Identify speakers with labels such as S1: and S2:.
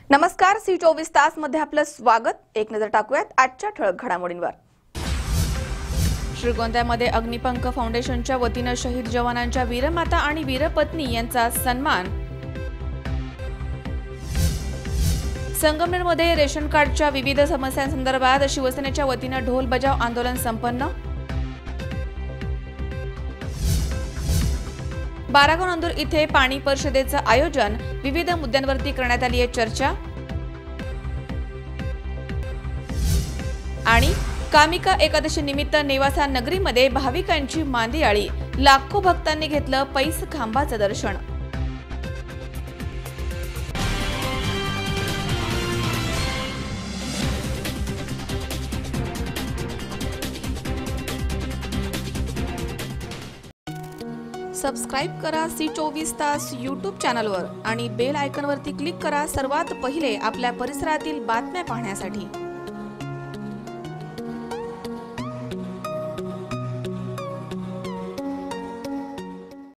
S1: नमस्कार, सी 24 तास मध्ये आपलं स्वागत। एक नजर टाकूयात आजच्या ठळक घडामोडींवर। श्रीगोंद्यामध्ये अग्निपंख फाउंडेशनच्या वतीने शहीद जवानांच्या वीरमाता आणि वीरपत्नी यांचा सन्मान। संगमनेरमध्ये रेशन कार्डच्या विविध समस्यांसंदर्भात शिवसेनेच्या वतीने ढोल बजाव आंदोलन संपन्न। बारागाव नांदूर इथे पाणी परिषदेचं आयोजन, विविध मुद्द्यांवरती करण्यात आली आहे चर्चा। आणि कामिका एकादशी निमित्त नेवासा नगरीमध्ये भाविकांची मांदियाळी, लाखो भक्तांनी घेतलं पैस खांबाचं दर्शन। सबस्क्राइब करा सी 24 तास यूट्यूब चॅनलवर आणि बेल आयकॉनवरती क्लिक करा सर्वात पहिले आपल्या परिसरातील बातम्या पाहण्यासाठी।